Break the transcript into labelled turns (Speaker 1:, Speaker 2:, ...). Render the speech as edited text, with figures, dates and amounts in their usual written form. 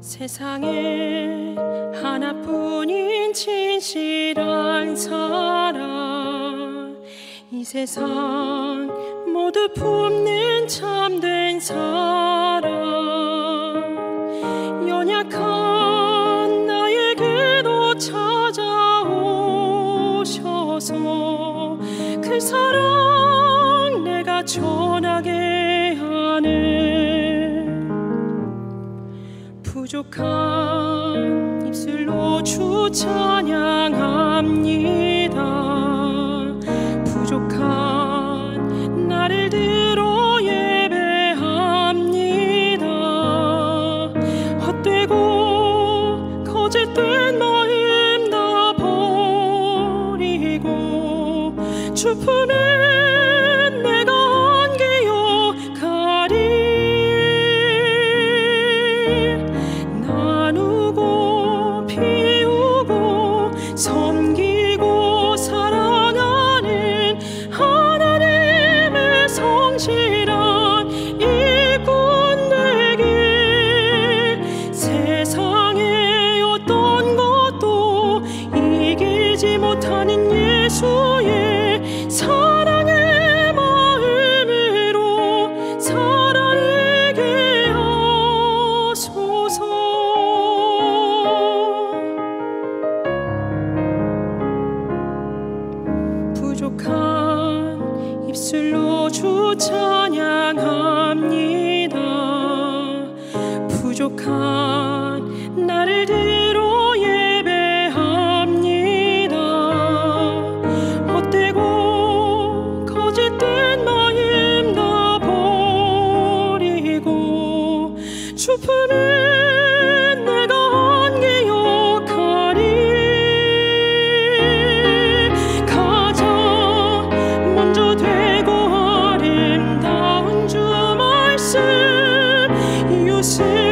Speaker 1: 세상에 하나뿐인 진실한 사랑, 이 세상 모두 품는 참된 사랑, 연약한 나에게도 찾아오셔서 그 사랑 내가 전하게 하는, 부족한 입술로 주 찬양합니다. 부족한 나를 들어 예배합니다. 헛되고 거짓된 마음 다 버리고 주 품에 내가 안기어 가리. 나누고 피우고 섬기고 사랑하는 하나님의 성실한 일꾼 되길. 세상의 어떤 것도 이기지 못하는 예수의 사랑의 마음으로 살아가게 하소서. 부족한 입술로 주 찬양합니다. 부족한 나를 들어 예배합니다. 헛되고 거짓된 마음 다 버리고 주 품에 내가 안기어 가리. 먼저 되고 아름다운 주 말씀, 이웃을